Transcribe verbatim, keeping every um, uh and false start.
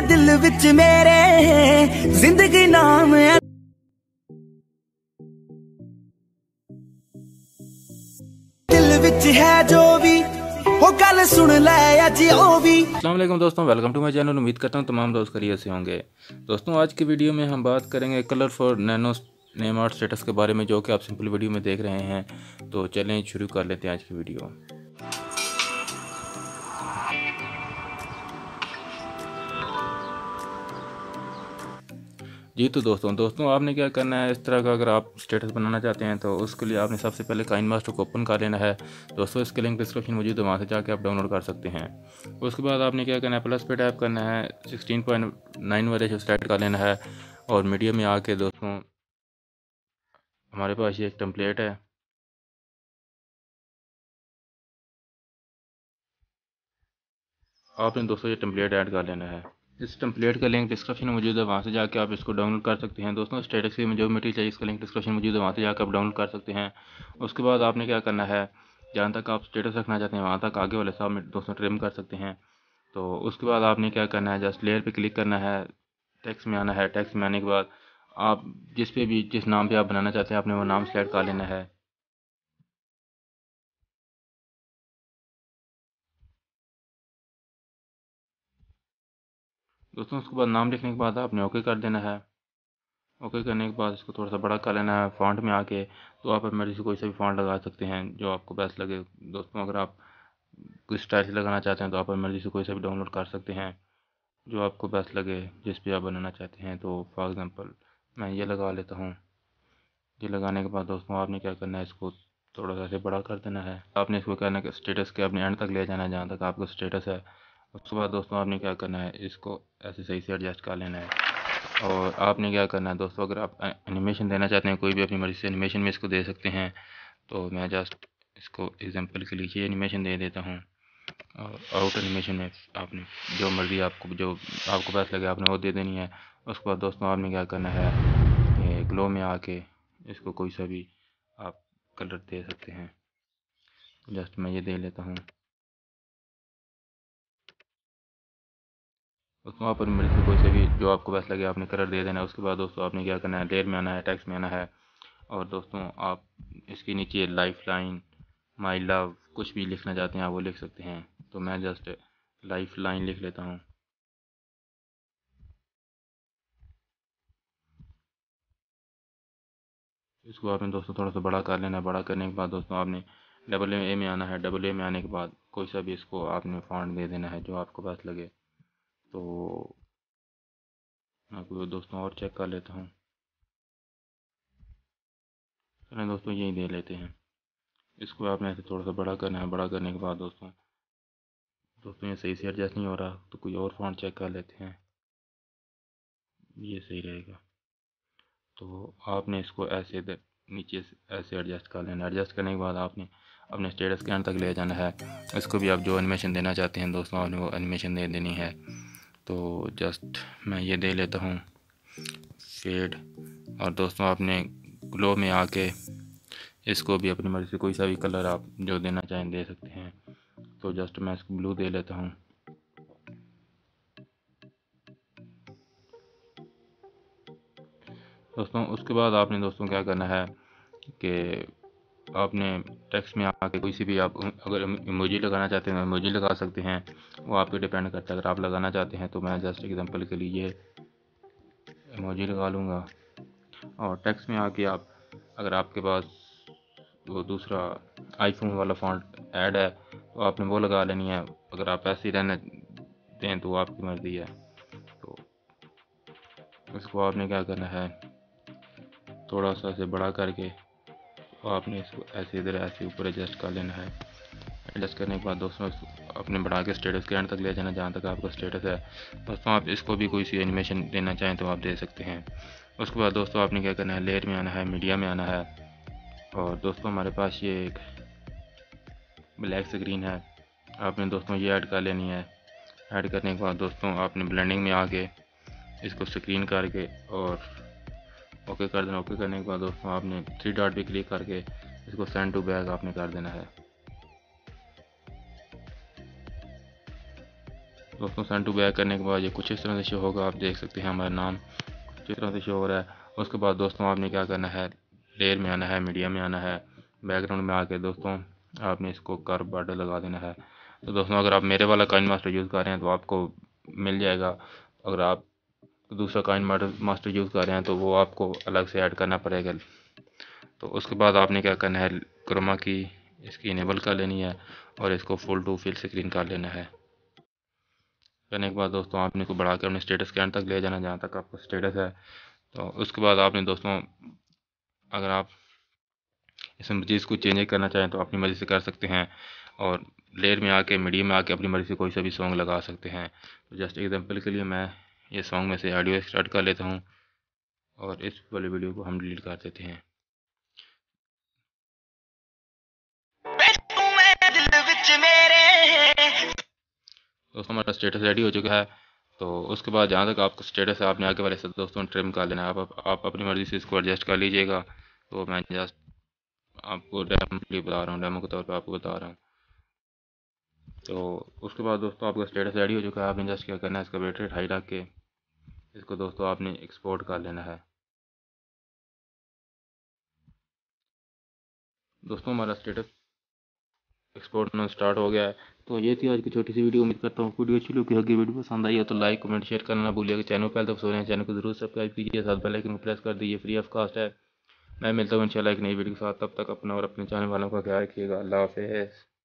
दिल विच मेरे जिंदगी नाम है। दिल विच है जो भी वो गल सुन ले अज ओ भी। अस्सलाम वालेकुम दोस्तों, वेलकम टू माय चैनल। उम्मीद करता हूँ तमाम दोस्त खैरियत से होंगे। दोस्तों आज की वीडियो में हम बात करेंगे colour for nano name art status के बारे में, जो कि आप सिंपल वीडियो में देख रहे हैं। तो चलें शुरू कर लेते हैं आज की वीडियो। जी तो दोस्तों दोस्तों आपने क्या करना है, इस तरह का अगर आप स्टेटस बनाना चाहते हैं तो उसके लिए आपने सबसे पहले काइनमास्टर को ओपन कर लेना है। दोस्तों इसके लिंक डिस्क्रिप्शन मौजूद है, वहाँ से जाके आप डाउनलोड कर सकते हैं। उसके बाद आपने क्या करना है, प्लस पे टैप करना है, सिक्सटीन पॉइंट नाइन वाले से सेलेक्ट कर लेना है और मीडिया में आके दोस्तों हमारे पास ये एक टेम्पलेट है। आपने दोस्तों ये टेम्पलेट ऐड कर लेना है। इस टेम्पलेट का लिंक डिस्क्रिप्शन में मौजूद है, वहाँ से जाके आप इसको डाउनलोड कर सकते हैं। दोस्तों स्टेटस की जो मटेरियल चाहिए इसका लिंक डिस्क्रिप्शन में मौजूद है, वहाँ से जाकर आप डाउनलोड कर सकते हैं। उसके बाद आपने क्या करना है, जहाँ तक आप स्टेटस रखना चाहते हैं वहाँ तक आगे वाले सब में दोस्तों ट्रिम कर सकते हैं। तो उसके बाद आपने क्या करना है, जस्ट लेयर पे क्लिक करना है, टेक्स्ट में आना है। टेक्स्ट में आने के बाद आप जिस पे भी जिस नाम पे आप बनाना चाहते हैं आपने वो नाम सेलेक्ट कर लेना है। दोस्तों उसके बाद नाम लिखने के बाद आपने ओके कर देना है। ओके करने के बाद इसको थोड़ा सा बड़ा कर लेना है फॉन्ट में आके। तो आप अपनी मर्ज़ी से कोई सा भी फॉन्ट लगा सकते हैं जो आपको बेस्ट लगे। दोस्तों अगर आप कुछ स्टाइल से लगाना चाहते हैं तो आप अपनी मर्ज़ी से कोई सा भी डाउनलोड कर सकते हैं जो आपको बेस्ट लगे, जिस पे आप बनाना चाहते हैं। तो फॉर एग्ज़ाम्पल मैं ये लगा लेता हूँ। ये लगाने के बाद दोस्तों आपने क्या करना है, इसको थोड़ा सा ऐसे बड़ा कर देना है। आपने इसको करना है स्टेटस के अपने एंड तक ले जाना है जहाँ तक आपका स्टेटस है। उसके बाद दोस्तों आपने क्या करना है, इसको ऐसे सही से एडजस्ट कर लेना है। और आपने क्या करना है दोस्तों, अगर आप एनिमेशन देना चाहते हैं कोई भी अपनी मर्ज़ी से एनिमेशन में इसको दे सकते हैं। तो मैं जस्ट इसको एग्जांपल के लिए ये एनिमेशन दे देता हूँ। और आउट एनिमेशन में आपने जो मर्ज़ी आपको जो आपको बेस्ट लगे आपने वो दे देनी है। उसके बाद दोस्तों आपने क्या करना है कि ग्लो में आके इसको कोई सा भी आप कलर दे सकते हैं। जस्ट मैं ये दे लेता हूँ। दोस्तों आप अपनी मर्ज़ी से कोई से भी जो आपको बेस्ट लगे आपने कलर दे देना है। उसके बाद दोस्तों आपने क्या करना है, लेयर में आना है, टेक्स्ट में आना है। और दोस्तों आप इसके नीचे लाइफ लाइन, माई लव, कुछ भी लिखना चाहते हैं आप वो लिख सकते हैं। तो मैं जस्ट लाइफ लाइन लिख लेता हूँ। इसको आपने दोस्तों थोड़ा सा बड़ा कर लेना है। बड़ा करने के बाद दोस्तों आपने डबल ए में आना है। डबल ए में आने के बाद कोई सा भी इसको आपने फॉन्ट दे देना है जो आपको बेस्ट लगे। तो मैं कोई दोस्तों और चेक कर लेता हूँ। चलें दोस्तों यही दे लेते हैं। इसको आपने ऐसे थोड़ा सा बड़ा करना है। बड़ा करने के बाद दोस्तों दोस्तों ये सही से एडजस्ट नहीं हो रहा तो कोई और फॉन्ट चेक कर लेते हैं, ये सही रहेगा। तो आपने इसको ऐसे नीचे से ऐसे एडजस्ट कर लेना। एडजस्ट करने के बाद आपने अपने स्टेटस के अंत तक ले जाना है। इसको भी आप जो एनिमेशन देना चाहते हैं दोस्तों आपने वो एनिमेशन दे देनी है। तो जस्ट मैं ये दे लेता हूँ फेड। और दोस्तों आपने ग्लो में आके इसको भी अपनी मर्ज़ी से कोई सा भी कलर आप जो देना चाहें दे सकते हैं। तो जस्ट मैं इसको ब्लू दे लेता हूँ। दोस्तों उसके बाद आपने दोस्तों क्या करना है कि आपने टेक्स्ट में आके कोई सी भी आप अगर इमोजी लगाना चाहते हैं इमोजी लगा सकते हैं, वो आप पे डिपेंड करता है। अगर आप लगाना चाहते हैं तो मैं जस्ट एग्जांपल के लिए ये इमोजी लगा लूँगा। और टेक्स्ट में आके आप अगर आपके पास वो दूसरा आईफोन वाला फॉन्ट ऐड है तो आपने वो लगा लेनी है। अगर आप ऐसे ही रहने दें तो आपकी मर्ज़ी है। तो इसको आपने क्या करना है, थोड़ा सा से बड़ा करके तो आपने इसको ऐसे इधर ऐसे ऊपर एडजस्ट कर लेना है। एडजस्ट करने के बाद दोस्तों अपने बढ़ा के स्टेटस के एंड तक ले जाना जहाँ तक आपका स्टेटस है। दोस्तों आप इसको भी कोई सी एनिमेशन देना चाहें तो आप दे सकते हैं। उसके बाद दोस्तों आपने क्या करना है, लेयर में आना है, मीडिया में आना है। और दोस्तों हमारे पास ये एक ब्लैक स्क्रीन है, आपने दोस्तों ये ऐड कर लेनी है। ऐड करने के बाद दोस्तों आपने ब्लेंडिंग में आके इसको स्क्रीन करके और ओके कर देना। ओके करने के बाद दोस्तों आपने थ्री डॉट पे क्लिक करके इसको सेंड टू बैक आपने कर देना है। दोस्तों सेंड टू बैक करने के बाद ये कुछ इस तरह से शो होगा, आप देख सकते हैं हमारा नाम कुछ इस तरह से शो हो रहा है। उसके बाद दोस्तों आपने क्या करना है, लेयर में आना है, मीडिया में आना है, बैकग्राउंड में आके दोस्तों आपने इसको कर्व बॉर्डर लगा देना है। तो दोस्तों अगर आप मेरे वाला काइन मास्टर यूज़ कर रहे हैं तो आपको मिल जाएगा, अगर आप दूसरा काइन मास्टर यूज़ कर रहे हैं तो वो आपको अलग से ऐड करना पड़ेगा। तो उसके बाद आपने क्या करना है, क्रोमा की इसकी इनेबल कर लेनी है और इसको फुल टू फिल स्क्रीन कर लेना है। करने के बाद दोस्तों आपने को बढ़ा के अपने स्टेटस के अंत तक ले जाना जहाँ तक आपका स्टेटस है। तो उसके बाद आपने दोस्तों अगर आप इसमें चीज़ को चेंज करना चाहें तो अपनी मर्ज़ी से कर सकते हैं, और लेयर में आके मीडियम में आके अपनी मर्ज़ी से कोई सा भी सॉन्ग लगा सकते हैं। तो जस्ट एग्जांपल के लिए मैं ये सॉन्ग में से ऑडियो स्टार्ट कर लेता हूँ और इस वाली वीडियो को हम डिलीट कर देते हैं। दोस्तों हमारा स्टेटस रेडी हो चुका है। तो उसके बाद जहाँ तक आपका स्टेटस है आपने आगे वाले से दोस्तों ट्रिम कर लेना है। आप, आप आप अपनी मर्ज़ी से इसको एडजस्ट कर लीजिएगा। तो मैं जस्ट आपको डेमो के लिए बता रहा हूँ, डेमो के तौर पे आपको बता रहा हूँ। तो उसके बाद दोस्तों आपका स्टेटस रेडी हो चुका है। आपने जस्ट क्या करना है, इसका बिट रेट हाई रख के इसको दोस्तों आपने एक्सपोर्ट कर लेना है। दोस्तों हमारा स्टेटस एक्सपोर्ट होना स्टार्ट हो गया है। तो ये थी आज की छोटी सी वीडियो। उम्मीद करता हूँ वीडियो अच्छी लगी होगी। वीडियो पसंद आई हो तो लाइक कमेंट शेयर करना ना भूलिएगा। चैनल पहले तो सो रहे हैं, चैनल को जरूर सब्सक्राइब कीजिए, साथ बेल आइकन को प्रेस कर दीजिए। फ्री ऑफ कास्ट है। मैं मिलता हूँ इंशाल्लाह एक नई वीडियो के साथ। तब तक अपना और अपने चाहने वालों का ख्याल रखिएगा। अल्लाह हाफ़िज़।